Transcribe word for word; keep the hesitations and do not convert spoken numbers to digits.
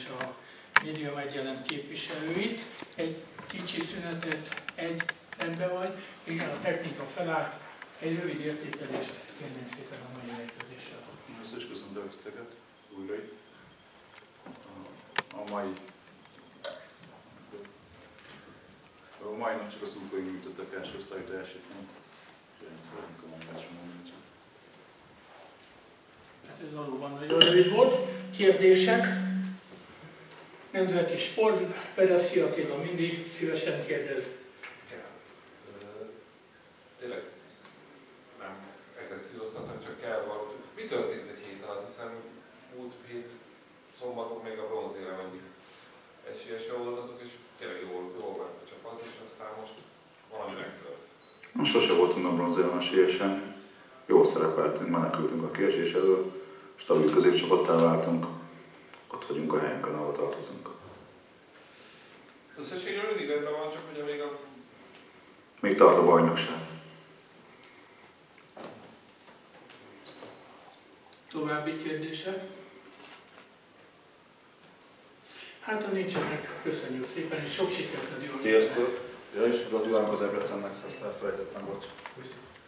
és a média megjelent képviselőit. Egy kicsi szünetet, egy rendben vagy, igen, a technika felállt, egy rövid értékelést kérném szépen a mai mérkőzéssel. Össze is köszöntelek titeket újra itt. A mai a mai nap csak az szurkolóink nyújtottak első osztályú teljesítményt, és én szeretnék a mai meccsről mondani. Hát ez valóban nagyon rövid volt. Kérdések? Nemzeti sport, Bereszki Attila mindig szívesen kérdez. Tényleg nem egresszívoztatnak, csak kell valami. Mi történt egy hét alatt, hiszen múlt hét szombaton még a bronzérem egyik esélyese voltatok, és tényleg jól, jól vett a csapat, és aztán most valami megtört. Most sose voltunk a bronzérem esélyesen, jól szerepeltünk, menekültünk a kiesés elől, stabil középcsapattá váltunk, ott vagyunk a helyünkön, ahol tartozunk. Összességről mindig rendben van, csak ugye még a... Még tart a bajnokság. További kérdések? Hát ha nincsenek, köszönjük szépen, és sok sikert a diósoknak. Sziasztok! Ja, és gratulálunk az Ebrecennek, ezt elfelejtettem, bocs.